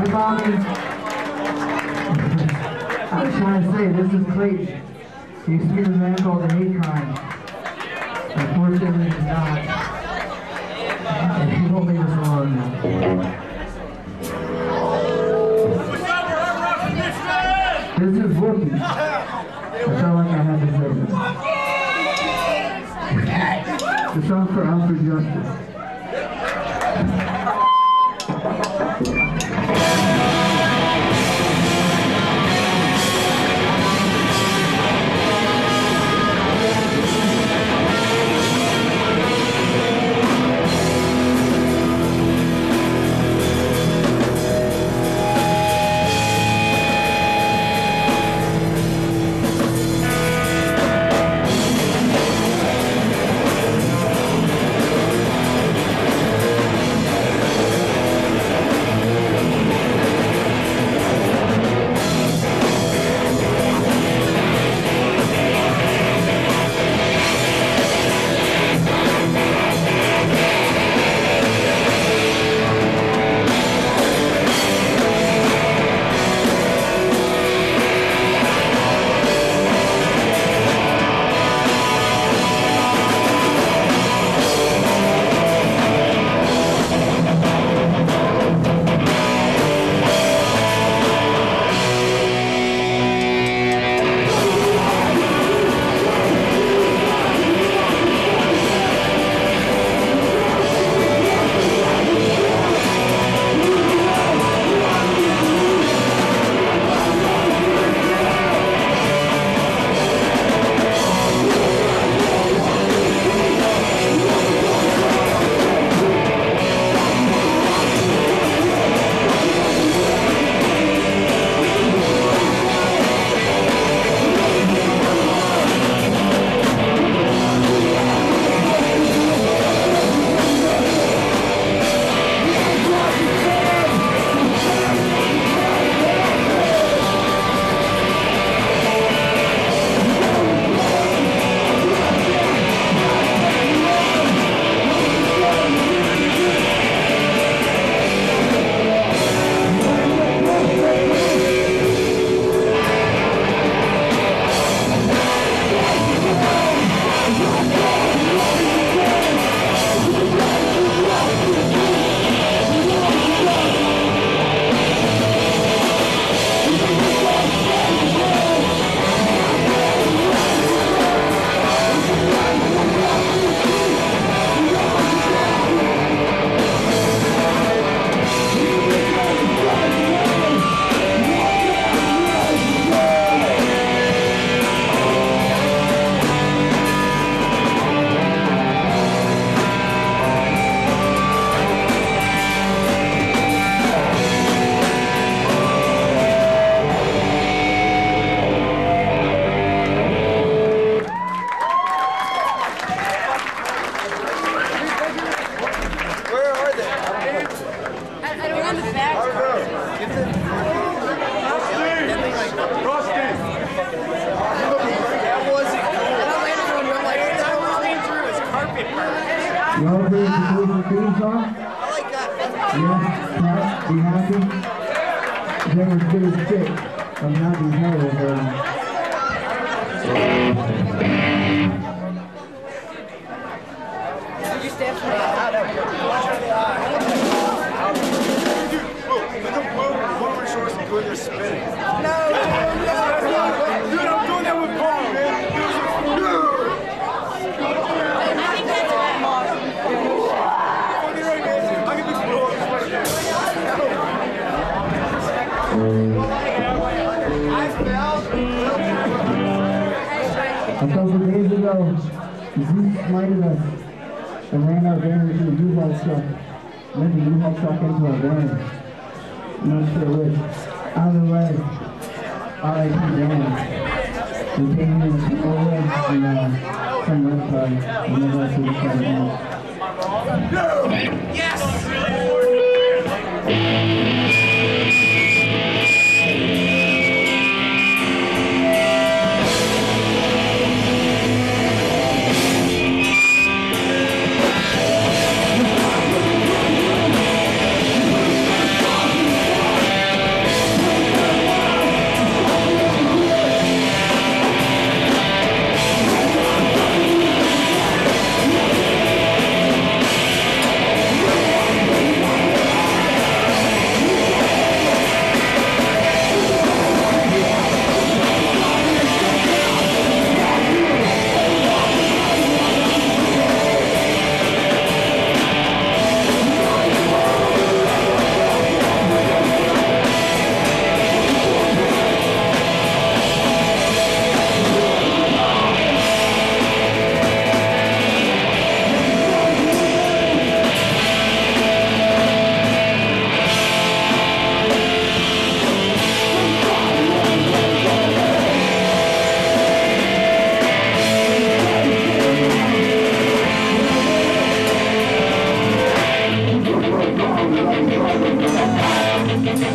bombing. I was trying to say, this is Clayton. He experienced a man called the hate crime. Unfortunately, he's not. And he won't leave us alone now. This is Whoopi. I felt like I had to say this. The song for Out for Justice. You all ready to do the theme song? I like that. Yeah, Pat, be happy? Then we're good as shit. I'm happy hell with her. You stand for out of here. Dude, look, let them blow one resource and go in there spinning. No. Dude, I'm doing that with Paul, man. A couple days ago, Zeus smited us and ran our van into a U-Haul truck. Led the U-Haul truck into our van. I'm not sure which. Out of the way. R.I.P. van. We came in and took over and some red car. And then I see the car now. Yes!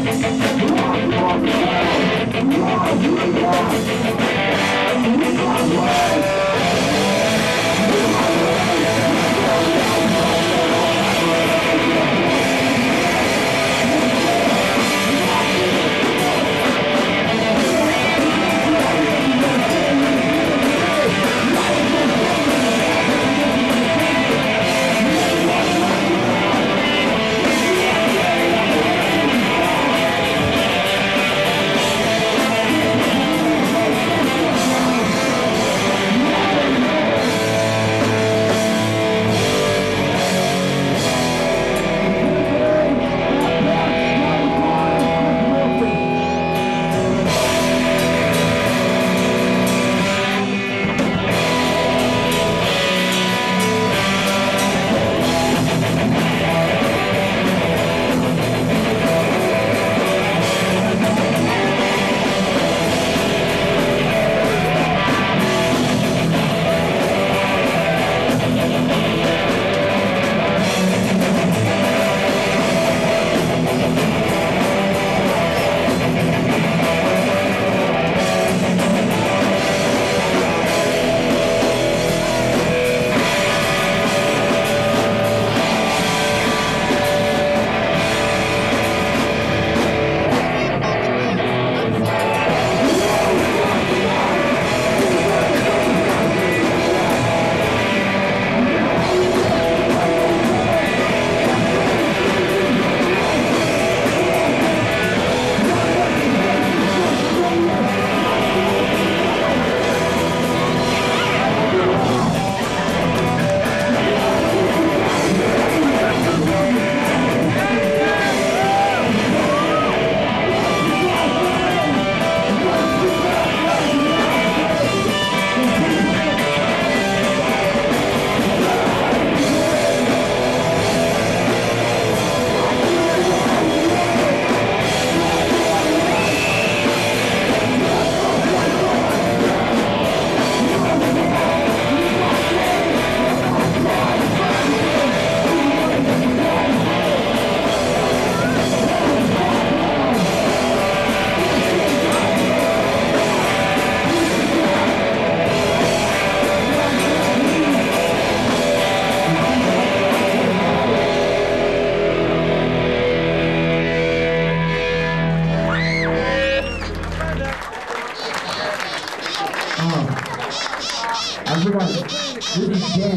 I forgot. This is Jen.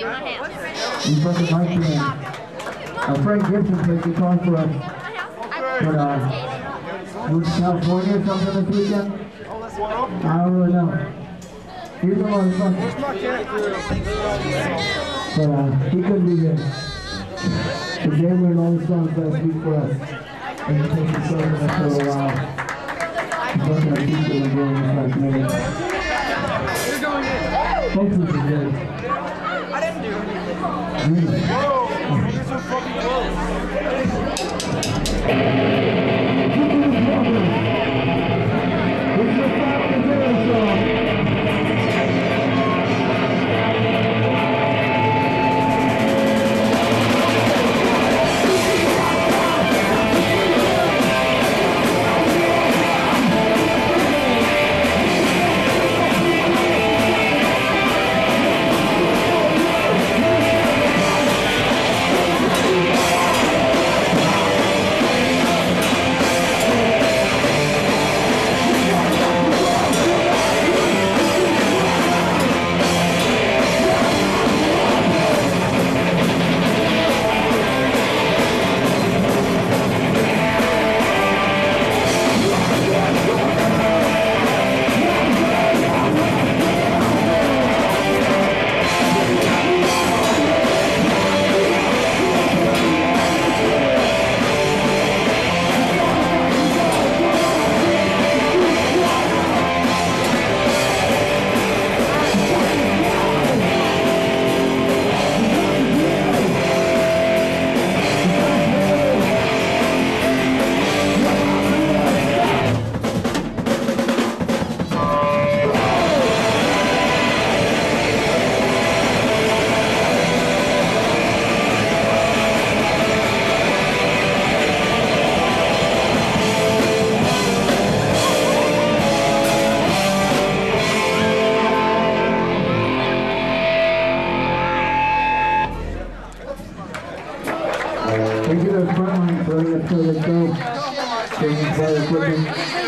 He's from the Mike band. Our friend Gibson plays guitar for us. But moved to California or something this weekend? I don't really know. He was a lot of fun. But he couldn't be here. So Jay learned all the songs last week for us. And he takes the songs with us for a while. He's working on teaching and doing this last minute. Hopefully it's good. I didn't do anything. Really? Whoa! You're so fucking close. This is the final video song. good. Taking fire equipment.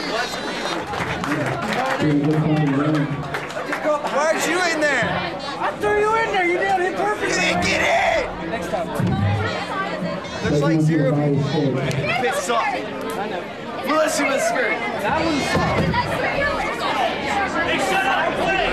Why'd you in there? I threw you in there. You nailed it perfect. You didn't get it! Next time. There's like 0 people. Pissed off. I know. Melissa was screwed. That one's Hey, shut up! Play!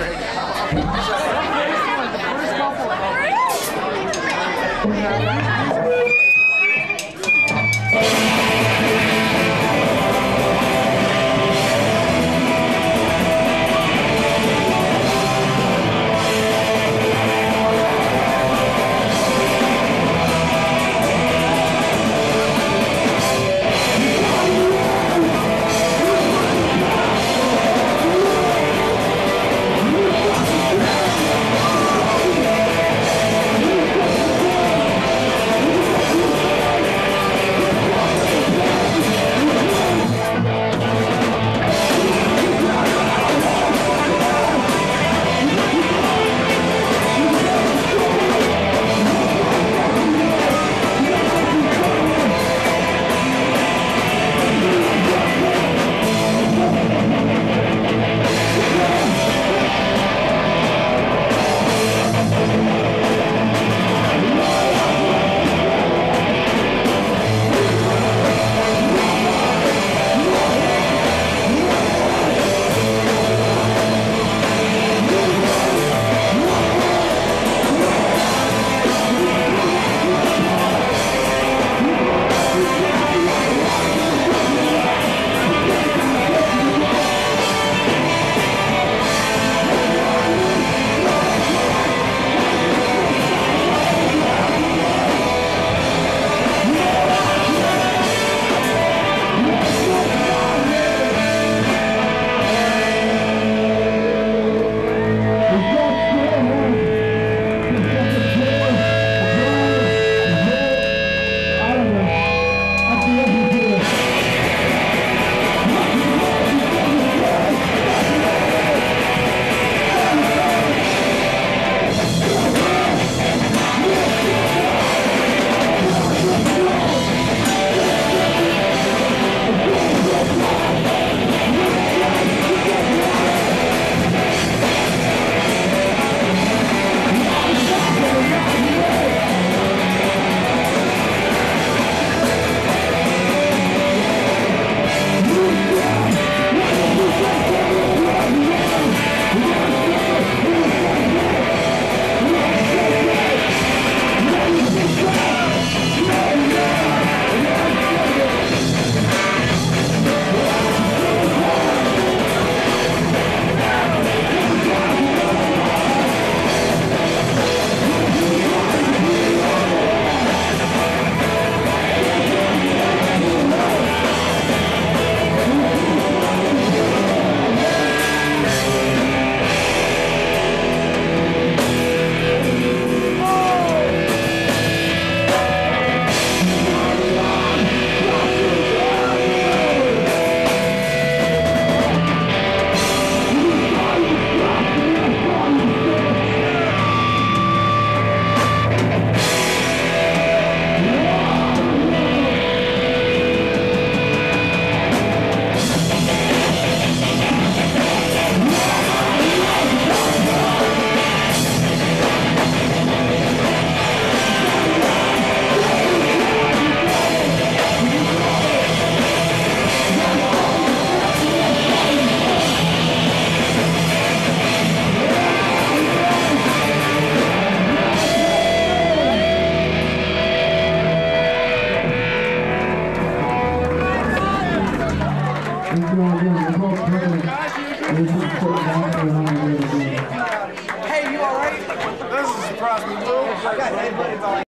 Hey, you alright? This is a surprise me, Lou. I got headbutted by